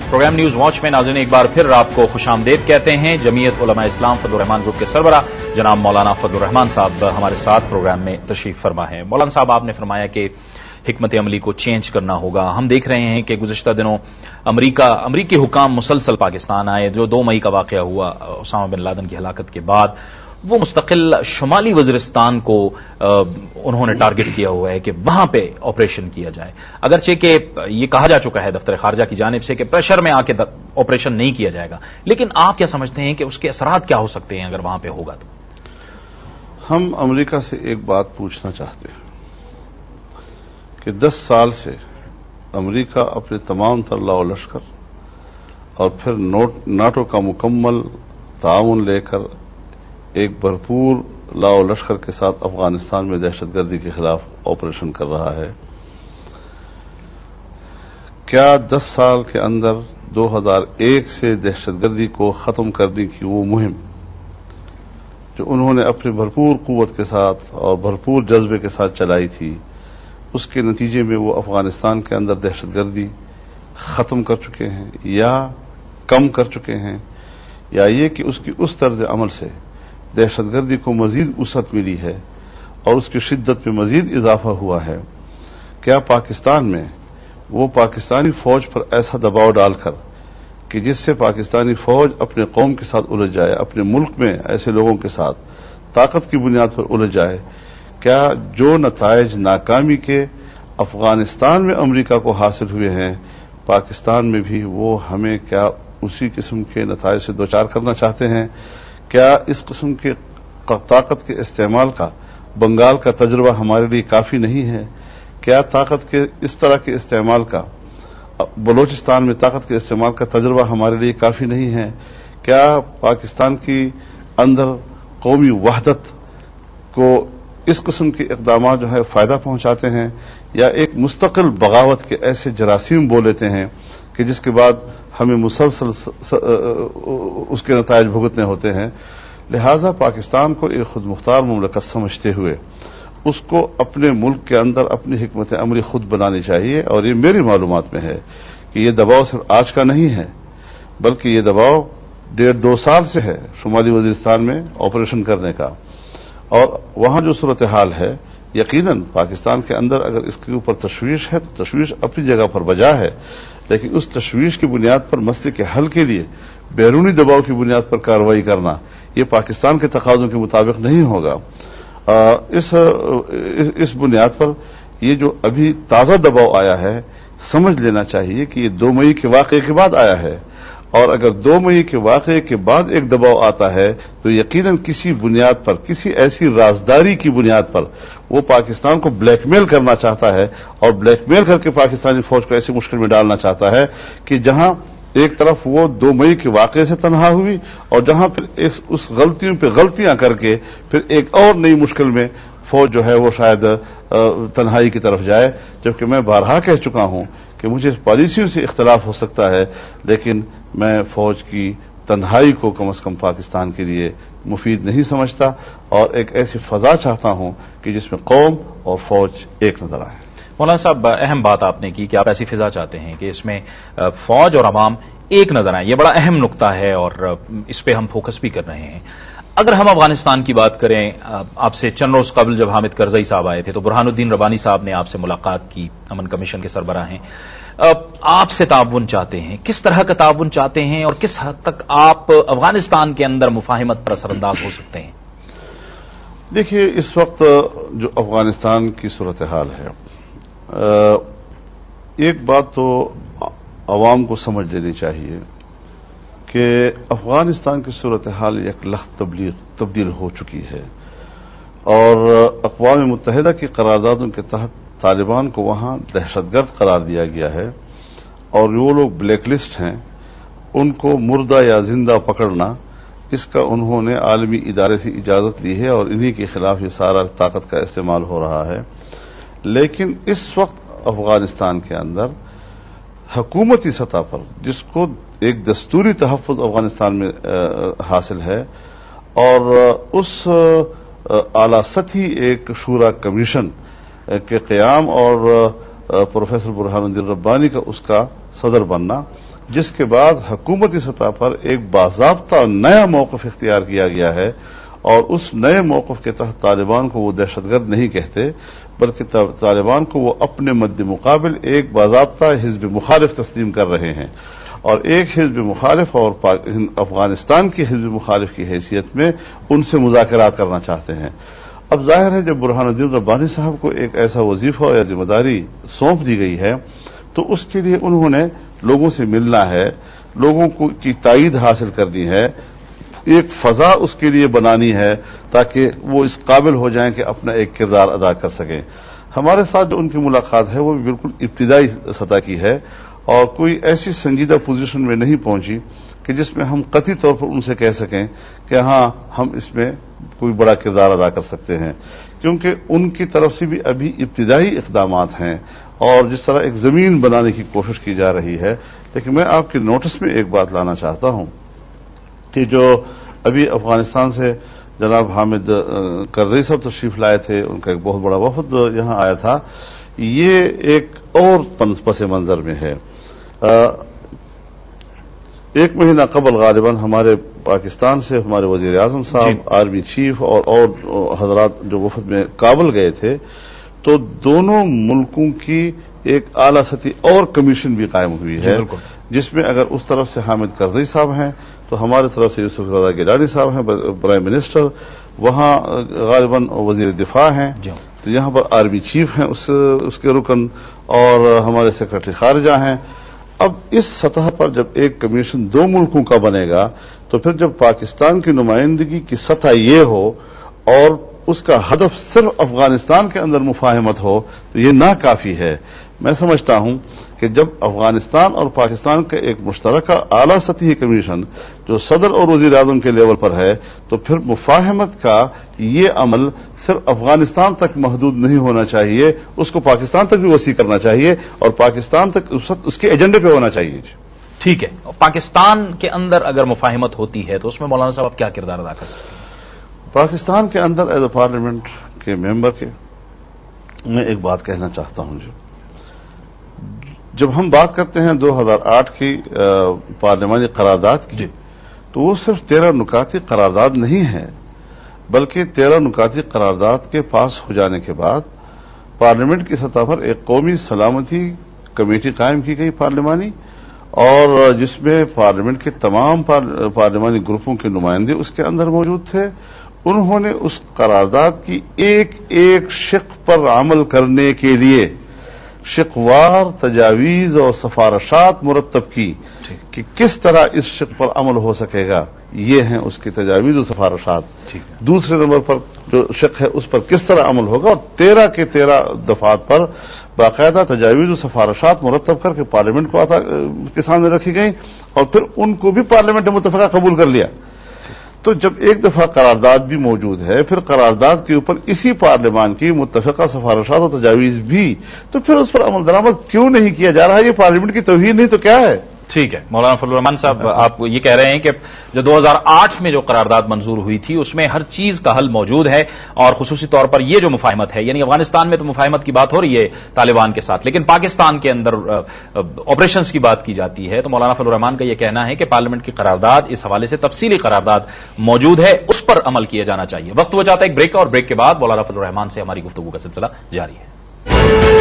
Programme news watch میں ناظرین ایک بار پھر آپ کو خوش آمدید کہتے ہیں۔ جمعیت علماء اسلام فضل الرحمان گروپ کے سربراہ جناب مولانا فضل الرحمان صاحب ہمارے ساتھ پروگرام میں تشریف فرما ہے۔ مولانا صاحب، آپ نے فرمایا کہ حکمت عملی کو چینج کرنا ہوگا۔ ہم دیکھ رہے ہیں کہ گزشتہ دنوں امریکی حکام مسلسل پاکستان آئے۔ جو 2 مئی کا واقعہ ہوا اسامہ بن لادن کی ہلاکت کے بعد، وہ مستقل شمالی وزیرستان کو انہوں نے ٹارگٹ کیا ہوا ہے کہ وہاں پہ آپریشن کیا جائے، اگرچہ کہ یہ کہا جا چکا ہے دفتر خارجہ کی جانب سے کہ پریشر میں آ کے آپریشن نہیں کیا جائے گا، لیکن آپ کیا سمجھتے ہیں کہ اس کے اثرات کیا ہو سکتے ہیں اگر وہاں پہ ہوگا تو؟ ہم امریکہ سے ایک بات پوچھنا چاہتے ہیں کہ 10 سال سے امریکہ اپنے تمام تر لاؤ لشکر اور پھر ناٹو کا مکمل تعاون لے کر ایک بھرپور لاؤ لشکر کے ساتھ افغانستان میں دہشت گردی کے خلاف آپریشن کر رہا ہے۔ کیا 10 سال کے اندر 2001 سے دہشت گردی کو ختم کرنے کی وہ مہم جو انہوں نے اپنے بھرپور قوت کے ساتھ اور بھرپور جذبے کے ساتھ چلائی تھی، اس کے نتیجے میں وہ افغانستان کے اندر دہشت گردی ختم کر چکے ہیں یا کم کر چکے ہیں، یا یہ کہ اس کی اس طرز عمل سے دہشت گردی کو مزید وسعت ملی ہے اور اس کی شدت میں مزید اضافہ ہوا ہے؟ کیا پاکستان میں وہ پاکستانی فوج پر ایسا دباؤ ڈال کر کہ جس سے پاکستانی فوج اپنے قوم کے ساتھ الجھ جائے، اپنے ملک میں ایسے لوگوں کے ساتھ طاقت کی بنیاد پر الجھ جائے، کیا جو نتائج ناکامی کے افغانستان میں امریکہ کو حاصل ہوئے ہیں، پاکستان میں بھی وہ ہمیں کیا اسی قسم کے نتائج سے دوچار کرنا چاہتے ہیں؟ کیا اس قسم کے طاقت کے استعمال کا بنگال کا تجربہ ہمارے لیے کافی نہیں ہے؟ کیا طاقت کے اس طرح کے استعمال کا بلوچستان میں طاقت کے استعمال کا تجربہ ہمارے لیے کافی نہیں ہے؟ کیا پاکستان کی اندر قومی وحدت کو اس قسم کے اقدامات جو ہے فائدہ پہنچاتے ہیں، یا ایک مستقل بغاوت کے ایسے جراثیم بو لیتے ہیں کہ جس کے بعد ہمیں مسلسل اس کے نتائج بھگتنے ہوتے ہیں؟ لہذا پاکستان کو ایک خود مختار مملکت سمجھتے ہوئے اس کو اپنے ملک کے اندر اپنی حکمت عملی خود بنانی چاہیے، اور یہ میری معلومات میں ہے کہ یہ دباؤ صرف آج کا نہیں ہے، بلکہ یہ دباؤ 1.5-2 سال سے ہے شمالی وزیرستان میں آپریشن کرنے کا۔ اور وہاں جو صورتحال ہے، یقیناً پاکستان کے اندر اگر اس کے اوپر تشویش ہے تو تشویش اپنی جگہ پر بجا ہے، لیکن اس تشویش کی بنیاد پر مسئلے کے حل کے لیے بیرونی دباؤ کی بنیاد پر کارروائی کرنا یہ پاکستان کے تقاضوں کے مطابق نہیں ہوگا۔ اس بنیاد پر یہ جو ابھی تازہ دباؤ آیا ہے، سمجھ لینا چاہیے کہ یہ 2 مئی کے واقعے کے بعد آیا ہے، اور اگر 2 مئی کے واقعے کے بعد ایک دباؤ آتا ہے تو یقیناً کسی بنیاد پر، کسی ایسی رازداری کی بنیاد پر وہ پاکستان کو بلیک میل کرنا چاہتا ہے، اور بلیک میل کر کے پاکستانی فوج کو ایسی مشکل میں ڈالنا چاہتا ہے کہ جہاں ایک طرف وہ 2 مئی کے واقعے سے تنہا ہوئی، اور جہاں پھر اس غلطیوں پہ غلطیاں کر کے پھر ایک اور نئی مشکل میں فوج جو ہے وہ شاید تنہائی کی طرف جائے۔ جبکہ میں بارہا کہہ چکا ہوں کہ مجھے پالیسیوں سے اختلاف ہو سکتا ہے، لیکن میں فوج کی تنہائی کو کم از کم پاکستان کے لیے مفید نہیں سمجھتا، اور ایک ایسی فضا چاہتا ہوں کہ جس میں قوم اور فوج ایک نظر آئے۔ مولانا صاحب، اہم بات آپ نے کی کہ آپ ایسی فضا چاہتے ہیں کہ اس میں فوج اور عوام ایک نظر آئیں، یہ بڑا اہم نقطہ ہے اور اس پہ ہم فوکس بھی کر رہے ہیں۔ اگر ہم افغانستان کی بات کریں، آپ سے چند روز قبل جب حامد کرزئی صاحب آئے تھے تو برہان الدین ربانی صاحب نے آپ سے ملاقات کی، امن کمیشن کے سربراہ ہیں، آپ سے تعاون چاہتے ہیں۔ کس طرح کا تعاون چاہتے ہیں اور کس حد تک آپ افغانستان کے اندر مفاہمت پر اثر انداز ہو سکتے ہیں؟ دیکھیے، اس وقت جو افغانستان کی صورتحال ہے، ایک بات تو عوام کو سمجھ لینی چاہیے کہ افغانستان کی صورتحال یک لخت تبدیل ہو چکی ہے، اور اقوام متحدہ کی قراردادوں کے تحت طالبان کو وہاں دہشت گرد قرار دیا گیا ہے، اور وہ لوگ بلیک لسٹ ہیں، ان کو مردہ یا زندہ پکڑنا، اس کا انہوں نے عالمی ادارے سے اجازت لی ہے، اور انہی کے خلاف یہ سارا طاقت کا استعمال ہو رہا ہے۔ لیکن اس وقت افغانستان کے اندر حکومتی سطح پر جس کو ایک دستوری تحفظ افغانستان میں حاصل ہے، اور اس اعلی سطحی ایک شورا کمیشن کے قیام اور پروفیسر برہان الدین ربانی کا اس کا صدر بننا، جس کے بعد حکومتی سطح پر ایک باضابطہ نیا موقف اختیار کیا گیا ہے، اور اس نئے موقف کے تحت طالبان کو وہ دہشت گرد نہیں کہتے، بلکہ طالبان کو وہ اپنے مد مقابل ایک باضابطہ حزب مخالف تسلیم کر رہے ہیں، اور ایک حزب مخالف اور افغانستان کی حزب مخالف کی حیثیت میں ان سے مذاکرات کرنا چاہتے ہیں۔ اب ظاہر ہے جب برہان الدین ربانی صاحب کو ایک ایسا وظیفہ یا ذمہ داری سونپ دی گئی ہے تو اس کے لیے انہوں نے لوگوں سے ملنا ہے، لوگوں کی تائید حاصل کرنی ہے، ایک فضا اس کے لیے بنانی ہے تاکہ وہ اس قابل ہو جائیں کہ اپنا ایک کردار ادا کر سکیں۔ ہمارے ساتھ جو ان کی ملاقات ہے وہ بھی بالکل ابتدائی سطح کی ہے اور کوئی ایسی سنجیدہ پوزیشن میں نہیں پہنچی کہ جس میں ہم قطعی طور پر ان سے کہہ سکیں کہ ہاں ہم اس میں کوئی بڑا کردار ادا کر سکتے ہیں، کیونکہ ان کی طرف سے بھی ابھی ابتدائی اقدامات ہیں اور جس طرح ایک زمین بنانے کی کوشش کی جا رہی ہے۔ لیکن میں آپ کے نوٹس میں ایک بات لانا چاہتا ہوں کہ جو ابھی افغانستان سے جناب حامد کرزئی صاحب تشریف لائے تھے، ان کا ایک بہت بڑا وفد یہاں آیا تھا، یہ ایک اور پس منظر میں ہے۔ ایک مہینہ قبل غالباً ہمارے پاکستان سے ہمارے وزیر اعظم صاحب، آرمی چیف اور حضرات جو وفد میں کابل گئے تھے، تو دونوں ملکوں کی ایک اعلی سطحی اور کمیشن بھی قائم ہوئی ہے، جس میں اگر اس طرف سے حامد کرزئی صاحب ہیں تو ہمارے طرف سے یوسف زادہ گیلانی صاحب ہیں پرائم منسٹر، وہاں غالباً وزیر دفاع ہیں، تو یہاں پر آرمی چیف ہیں اس کے رکن، اور ہمارے سیکرٹری خارجہ ہیں۔ اب اس سطح پر جب ایک کمیشن دو ملکوں کا بنے گا تو پھر جب پاکستان کی نمائندگی کی سطح یہ ہو اور اس کا ہدف صرف افغانستان کے اندر مفاہمت ہو تو یہ ناکافی ہے۔ میں سمجھتا ہوں کہ جب افغانستان اور پاکستان کا ایک مشترکہ اعلی سطحی کمیشن جو صدر اور وزیر اعظم کے لیول پر ہے تو پھر مفاہمت کا یہ عمل صرف افغانستان تک محدود نہیں ہونا چاہیے، اس کو پاکستان تک بھی وسیع کرنا چاہیے اور پاکستان تک اس کے ایجنڈے پہ ہونا چاہیے۔ ٹھیک ہے، پاکستان کے اندر اگر مفاہمت ہوتی ہے تو اس میں مولانا صاحب آپ کیا کردار ادا کر سکتے ہیں؟ پاکستان کے اندر ایز اے پارلیمنٹ کے ممبر کے میں ایک بات کہنا چاہتا ہوں، جب ہم بات کرتے ہیں 2008 کی پارلیمانی قرارداد کی تو وہ صرف 13 نکاتی قرارداد نہیں ہے، بلکہ 13 نکاتی قرارداد کے پاس ہو جانے کے بعد پارلیمنٹ کی سطح پر ایک قومی سلامتی کمیٹی قائم کی گئی پارلیمانی، اور جس میں پارلیمنٹ کے تمام پارلیمانی گروپوں کے نمائندے اس کے اندر موجود تھے۔ انہوں نے اس قرارداد کی ایک ایک شق پر عمل کرنے کے لیے شقوار تجاویز اور سفارشات مرتب کی کہ کس طرح اس شق پر عمل ہو سکے گا، یہ ہیں اس کی تجاویز و سفارشات۔ دوسرے نمبر پر جو شق ہے اس پر کس طرح عمل ہوگا، اور 13 کے 13 دفعات پر باقاعدہ تجاویز و سفارشات مرتب کر کے پارلیمنٹ کو کے سامنے رکھی گئی اور پھر ان کو بھی پارلیمنٹ نے متفقہ قبول کر لیا۔ تو جب ایک دفعہ قرارداد بھی موجود ہے، پھر قرارداد کے اوپر اسی پارلیمان کی متفقہ سفارشات و تجاویز بھی، تو پھر اس پر عمل درآمد کیوں نہیں کیا جا رہا ہے؟ یہ پارلیمنٹ کی توہین نہیں تو کیا ہے؟ ٹھیک ہے مولانا فضل الرحمان صاحب، آپ یہ کہہ رہے ہیں کہ جو 2008 میں جو قرارداد منظور ہوئی تھی اس میں ہر چیز کا حل موجود ہے، اور خصوصی طور پر یہ جو مفاہمت ہے، یعنی افغانستان میں تو مفاہمت کی بات ہو رہی ہے طالبان کے ساتھ، لیکن پاکستان کے اندر آپریشنز کی بات کی جاتی ہے، تو مولانا فضل الرحمان کا یہ کہنا ہے کہ پارلیمنٹ کی قرارداد اس حوالے سے تفصیلی قرارداد موجود ہے، اس پر عمل کیا جانا چاہیے۔ وقت ہو جاتا ہے ایک بریک کا، اور بریک کے بعد مولانا فضل الرحمان سے ہماری گفتگو کا سلسلہ جاری ہے۔